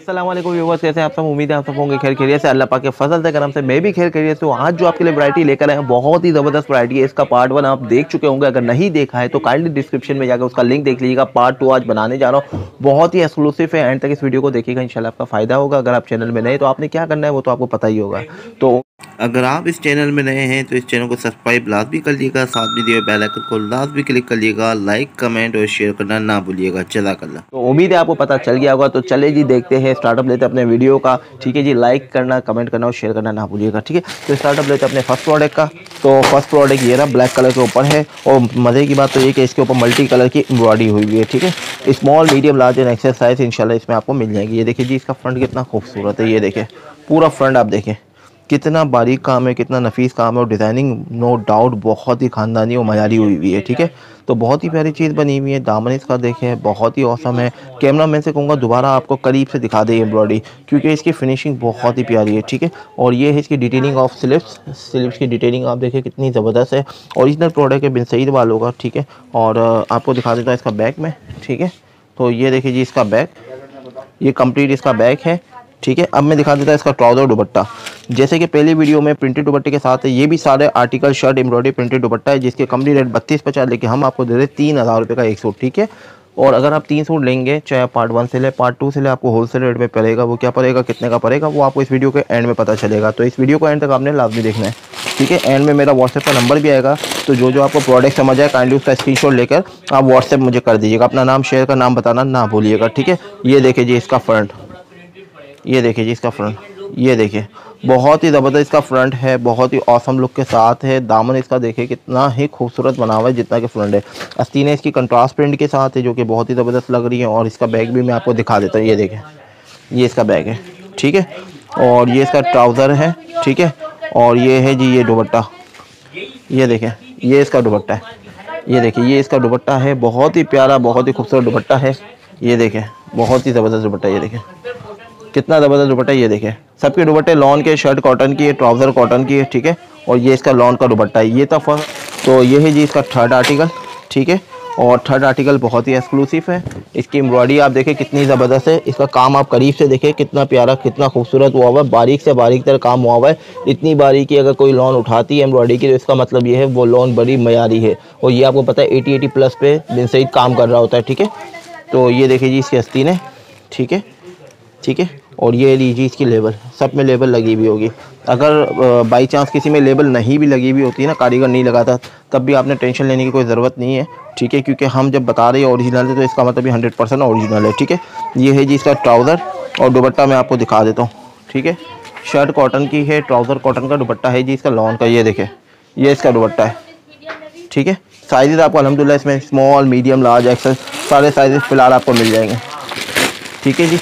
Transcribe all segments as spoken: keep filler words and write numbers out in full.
अस्सलाम वालेकुम व्यूअर्स, कैसे हैं आप सब। उम्मीद है आप सब होंगे खैर खैरियत से। अल्लाह पाक के फजल से करम से मैं भी खैर खैरियत से हूँ। आज जो आपके लिए वैरायटी लेकर आए हैं बहुत ही ज़बरदस्त वैरायटी है। इसका पार्ट वन आप देख चुके होंगे, अगर नहीं देखा है तो काइंडली डिस्क्रिप्शन में जाकर उसका लिंक देख लीजिएगा। पार्ट टू आज बनाने जा रहा हूँ, बहुत ही एक्सक्लूसिव है। एंड तक इस वीडियो को देखिएगा, इंशाल्लाह आपका फ़ायदा होगा। अगर आप चैनल में नए तो आपने क्या करना है वो तो आपको पता ही होगा। तो अगर आप इस चैनल में नए हैं तो इस चैनल को सब्सक्राइब लाजमी कर लीजिएगा, साथ में दिए बेल आइकन को लाजमी क्लिक कर लीजिएगा, लाइक कमेंट और शेयर करना ना भूलिएगा। जज़ाकल्लाह। तो उम्मीद है आपको पता चल गया होगा। तो चले जी देखते हैं, स्टार्टअप लेते हैं अपने वीडियो का। ठीक है जी, लाइक करना, कमेंट करना और शेयर करना ना भूलिएगा। ठीक है, तो स्टार्टअप लेते हैं अपने फर्स्ट प्रोडक्ट का। तो फर्स्ट प्रोडक्ट ये रहा, ब्लैक कलर के ऊपर है। और मज़े की बात तो ये कि इसके ऊपर मल्टी कलर की एम्ब्रॉयडरी हुई हुई है। ठीक है, small medium large and XL size इंशाल्लाह इसमें आपको मिल जाएगी। ये देखिए जी, इसका फ्रंट कितना खूबसूरत है। ये देखें पूरा फ्रंट, आप देखें कितना बारीक काम है, कितना नफीस काम है। और डिज़ाइनिंग नो डाउट बहुत ही ख़ानदानी और मयारी हुई हुई है। ठीक है, तो बहुत ही प्यारी चीज़ बनी हुई है। दामन इसका देखें बहुत ही औसम है। कैमरा मैन से कहूँगा दोबारा आपको करीब से दिखा दे एम्ब्रॉयडरी, क्योंकि इसकी फिनिशिंग बहुत ही प्यारी है। ठीक है, और ये है इसकी डिटेलिंग ऑफ स्लिप्स। स्लिप्स की डिटेलिंग आप देखें कितनी ज़बरदस्त है। ओरिजिनल प्रोडक्ट है बिन सईद वालों का। ठीक है, और आपको दिखा देता हूँ इसका बैक में। ठीक है, तो ये देखिए जी इसका बैक, ये कंप्लीट इसका बैक है। ठीक है, अब मैं दिखा देता हूँ इसका ट्राउज़र दुपट्टा। जैसे कि पहली वीडियो में प्रिंटेड दुपट्टे के साथ है, ये भी सारे article shirt embroidery printed dupatta है, जिसके कंपनी रेट बत्तीस पचास, लेकिन हम आपको दे रहे तीन हज़ार रुपये का एक सूट। ठीक है, और अगर आप तीन सूट लेंगे, चाहे पार्ट वन से ले पार्ट टू से ले, आपको होलसेल रेट में पड़ेगा। वो क्या पड़ेगा, कितने का पड़ेगा, वो आपको इस वीडियो के एंड में पता चलेगा। तो इस वीडियो को एंड तक आपने लाजमी देखना है। ठीक है, एंड में मेरा व्हाट्सएप का नंबर भी आएगा, तो जो जो आपको प्रोडक्ट समझ आए काइंडली उसका स्क्रीनशॉट लेकर आप व्हाट्सएप मुझे कर दीजिएगा। अपना नाम, शेयर का नाम बताना ना भूलिएगा। ठीक है, ये देखिए जी इसका फ्रंट, ये देखिए जी इसका फ्रंट, ये देखिए बहुत ही ज़बरदस्त इसका फ्रंट है, बहुत ही औसम लुक के साथ है। दामन इसका देखिए कितना ही खूबसूरत बना हुआ है जितना कि फ्रंट है। आस्तीनें इसकी कंट्रास्ट प्रिंट के साथ है, जो कि बहुत ही ज़बरदस्त लग रही है। और इसका बैग भी मैं आपको दिखा देता हूँ, ये देखें ये इसका बैग है। ठीक है, और ये इसका ट्राउज़र है। ठीक है, और ये है जी ये दुपट्टा, ये देखें ये इसका दुपट्टा है। ये देखिए ये इसका दुपट्टा है, बहुत ही प्यारा, बहुत ही खूबसूरत दुपट्टा है। ये देखें बहुत ही ज़बरदस्त दुपट्टा, ये देखें कितना ज़बरदस्त दुपट्टा। ये देखें सबके दुपट्टे लॉन के, शर्ट कॉटन की है, ट्राउज़र कॉटन की है। ठीक है, और ये इसका लॉन का दुपट्टा है। ये था फर्स्ट। तो ये है जी इसका थर्ड आर्टिकल। ठीक है, और थर्ड आर्टिकल बहुत ही एक्सक्लूसिव है। इसकी एम्ब्रॉयडरी आप देखें कितनी ज़बरदस्त है। इसका काम आप करीब से देखें कितना प्यारा, कितना खूबसूरत हुआ हुआ है। बारीक से बारीक तर काम हुआ हुआ है। इतनी बारीकी अगर कोई लॉन उठाती है एम्ब्रॉयडरी की, तो इसका मतलब ये है वो लॉन बड़ी मयारी है। और ये आपको पता है एटी एटी प्लस पे बिन सईद काम कर रहा होता है। ठीक है, तो ये देखिए जी इसकी आस्तीनें। ठीक है, ठीक है, और ये लीजिए इसकी लेबल, सब में लेबल लगी हुई होगी। अगर बाई चांस किसी में लेबल नहीं भी लगी हुई होती है ना, कारीगर नहीं लगाता, तब भी आपने टेंशन लेने की कोई ज़रूरत नहीं है। ठीक है, क्योंकि हम जब बता रहे हैं ओरिजिनल है तो इसका मतलब भी हंड्रेड परसेंट ओरिजिनल है। ठीक है, ये है जी इसका ट्राउज़र और दुपट्टा मैं आपको दिखा देता हूँ। ठीक है, शर्ट कॉटन की है, ट्राउज़र कॉटन का, दुपट्टा है जी इसका लॉन का। ये देखें ये इसका दुपट्टा है। ठीक है, साइज़ आपको अल्हम्दुलिल्लाह इसमें स्मॉल मीडियम लार्ज एक्सेल सारे साइज़ फ़िलहाल आपको मिल जाएंगे। ठीक है जी,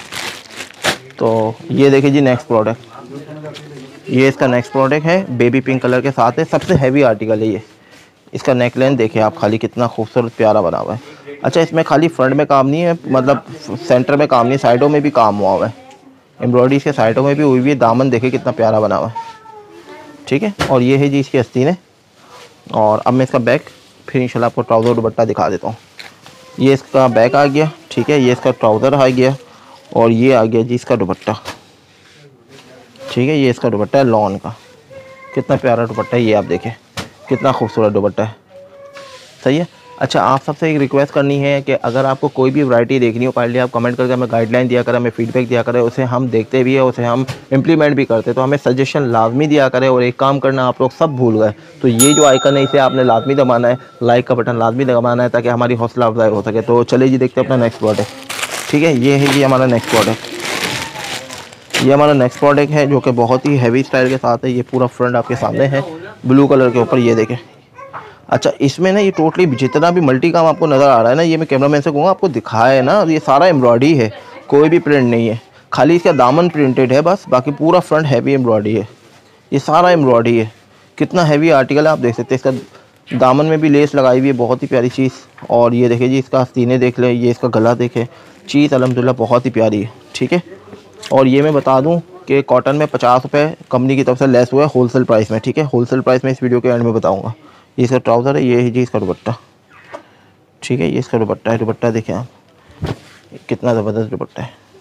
तो ये देखिए जी नेक्स्ट प्रोडक्ट, ये इसका नेक्स्ट प्रोडक्ट है, बेबी पिंक कलर के साथ है। सबसे हैवी आर्टिकल है ये। इसका नेक लाइन देखिए आप खाली, कितना खूबसूरत प्यारा बना हुआ है। अच्छा, इसमें खाली फ्रंट में काम नहीं है, मतलब सेंटर में काम नहीं, साइडों में भी काम हुआ हुआ है। एम्ब्रॉयडरी इसके साइडों में भी हुई हुई है। दामन देखिए कितना प्यारा बना हुआ है। ठीक है, और ये है जी इसकी आस्तीनें। और अब मैं इसका बैक फिर इंशाल्लाह आपको ट्राउज़र दुपट्टा दिखा देता हूँ। ये इसका बैक आ गया। ठीक है, ये इसका ट्राउज़र आ गया, और ये आ गया जी इसका दुपट्टा। ठीक है, ये इसका दुपट्टा है लॉन का। कितना प्यारा दुपट्टा है, ये आप देखें कितना खूबसूरत दुपट्टा है। सही है। अच्छा, आप सबसे एक रिक्वेस्ट करनी है कि अगर आपको कोई भी वैरायटी देखनी हो, पहले आप कमेंट करके हमें गाइडलाइन दिया करें, हमें फीडबैक दिया करें, उसे हम देखते भी है, उसे हम इम्प्लीमेंट भी करते, तो हमें सजेशन लाजमी दिया करें। और एक काम करना, आप लोग सब भूल गए तो ये जो आइकन है इसे आपने लाजमी दबाना है, लाइक का बटन लाजमी दबाना है, ताकि हमारी हौसला अफजाई हो सके। तो चलिए जी देखते हैं अपना नेक्स्ट प्रोडक्ट। ठीक है, ये है जी हमारा नेक्स्ट प्रोडक्ट। ये हमारा नेक्स्ट प्रोडक्ट है जो कि बहुत ही हैवी स्टाइल के साथ है। ये पूरा फ्रंट आपके सामने है ब्लू कलर के ऊपर, ये देखें। अच्छा, इसमें ना ये टोटली जितना भी मल्टी काम आपको नज़र आ रहा है ना, ये मैं कैमरामैन से कहूँगा आपको दिखाए ना, ये सारा एम्ब्रॉयडरी है, कोई भी प्रिंट नहीं है। खाली इसका दामन प्रिंटेड है बस, बाकी पूरा फ्रंट हैवी एम्ब्रॉयडरी है। ये सारा एम्ब्रॉयडरी है। कितना हैवी आर्टिकल है आप देख सकते हैं। इसका दामन में भी लेस लगाई हुई है, बहुत ही प्यारी चीज़। और ये देखिए जी इसका आस्तीनें देख लें, ये इसका गला देखें, चीज़ अल्हम्दुलिल्लाह बहुत ही प्यारी है। ठीक है, और ये मैं बता दूं कि कॉटन में पचास रुपये कंपनी की तरफ से लेस हुआ है होलसेल प्राइस में। ठीक है, होलसेल प्राइस में इस वीडियो के एंड में बताऊंगा। ये इसका ट्राउज़र है, ये है जी इसका दुपट्टा। ठीक है, ये इसका दुपट्टा है। दुपट्टा देखें आप, कितना ज़बरदस्त दुपट्टा है।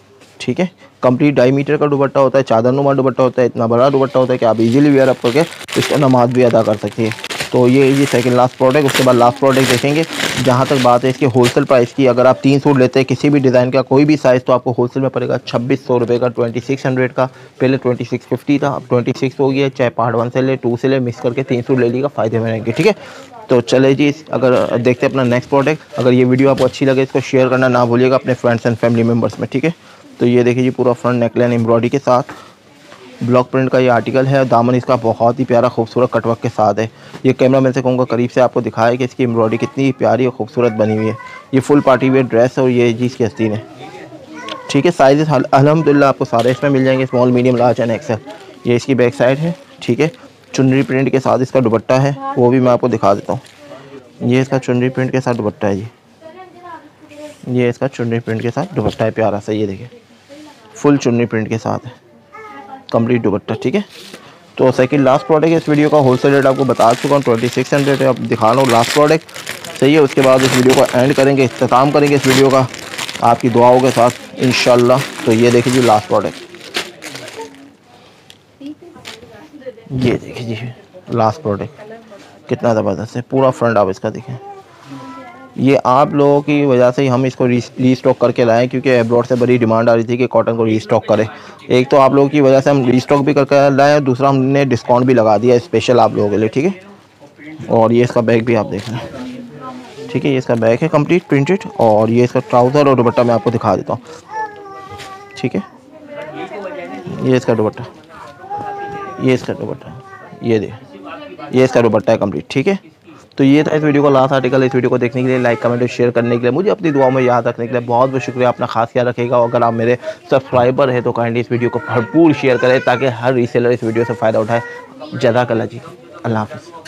ठीक है। कंप्लीट ढाई मीटर का दुपट्टा होता है, चादर नुमा दुपट्टा होता है, इतना बड़ा दुपट्टा होता है कि आप इजीली वेयर अप करके इसको नमाज भी अदा कर सकती है। तो ये ये सेकंड लास्ट प्रोडक्ट। उसके बाद लास्ट प्रोडक्ट देखेंगे। जहाँ तक बात है इसके होलसेल प्राइस की, अगर आप तीन सूट लेते हैं किसी भी डिज़ाइन का कोई भी साइज़, तो आपको होलसेल में पड़ेगा छब्बीस सौ रुपये का, ट्वेंटी सिक्स हंड्रेड का। पहले ट्वेंटी सिक्स फिफ्टी था, अब ट्वेंटी सिक्स हो गया। चाहे पार्ट वन से ले, टू से ले, मिक्स करके तीन सूट ले लीजिएगा, फ़ायदे में रहेंगे। ठीक है, तो चले जी, अगर देखते हैं अपना नेक्स्ट प्रोडक्ट। अगर ये वीडियो आपको अच्छी लगे इसको शेयर करना ना भूलिएगा अपने फ्रेंड्स एंड फैमिली मेम्बर्स में। ठीक है, तो ये देखिए जी, पूरा फ्रंट नेकलाइन एम्ब्रॉयडरी के साथ ब्लॉक प्रिंट का ये आर्टिकल है। दामन इसका बहुत ही प्यारा खूबसूरत कटवर्क के साथ है। ये कैमरा मैन से कहूँगा करीब से आपको दिखाए कि इसकी एम्ब्रॉयडरी कितनी प्यारी और खूबसूरत बनी हुई है। ये फुल पार्टी वेयर ड्रेस है और ये जी इसकी आस्तीन है। ठीक है, साइज़ अल्हम्दुलिल्लाह आपको सारे इसमें मिल जाएंगे, small medium large and XL. ये इसकी बैक साइड है। ठीक है, चुनरी प्रिंट के साथ इसका दुपट्टा है, वो भी मैं आपको दिखा देता हूँ। ये इसका चुनरी प्रिंट के साथ दुपट्टा है जी, ये इसका चुनरी प्रिंट के साथ दुपट्टा है प्यारा सा। ये देखिए फुल चुनरी प्रिंट के साथ है कंप्लीट दुपट्टा। ठीक है, तो सेकंड लास्ट प्रोडक्ट है इस वीडियो का। होलसेल रेट आपको बता चुका हूँ, ट्वेंटी सिक्स हंड्रेड है। अब दिखा रहा हूँ लास्ट प्रोडक्ट, सही है। उसके बाद इस वीडियो को एंड करेंगे, इख्तिताम करेंगे इस वीडियो का आपकी दुआओं के साथ इंशाल्लाह। तो ये देखिए जी लास्ट प्रोडक्ट, ये देखिए जी लास्ट प्रोडक्ट कितना ज़बरदस्त है। पूरा फ्रंट आप इसका देखें। ये आप लोगों की वजह से ही हम इसको रीस्टॉक करके लाएं, क्योंकि एब्रॉड से बड़ी डिमांड आ रही थी कि कॉटन को रीस्टॉक करें। एक तो आप लोगों की वजह से हम रीस्टॉक भी करके लाएं, और दूसरा हमने डिस्काउंट भी लगा दिया स्पेशल आप लोगों के लिए। ठीक है, और ये इसका बैग भी आप देख लें। ठीक है, ये इसका बैग है कंप्लीट प्रिंटेड, और ये इसका ट्राउज़र और दुपट्टा मैं आपको दिखा देता हूँ। ठीक है, ये इसका दुपट्टा, ये इसका दुपट्टा, ये दे ये इसका दुपट्टा है कंप्लीट। ठीक है, तो ये था इस वीडियो का लास्ट आर्टिकल। इस वीडियो को देखने के लिए, लाइक कमेंट और शेयर करने के लिए, मुझे अपनी दुआओं में याद रखने के लिए बहुत बहुत शुक्रिया। अपना खास ख्याल रखेगा। अगर आप मेरे सब्सक्राइबर है तो काइंडली इस वीडियो को भरपूर शेयर करें ताकि हर रीसेलर इस वीडियो से फ़ायदा उठाए। जज़ाकल्लाह जी, अल्लाह हाफ़िज़।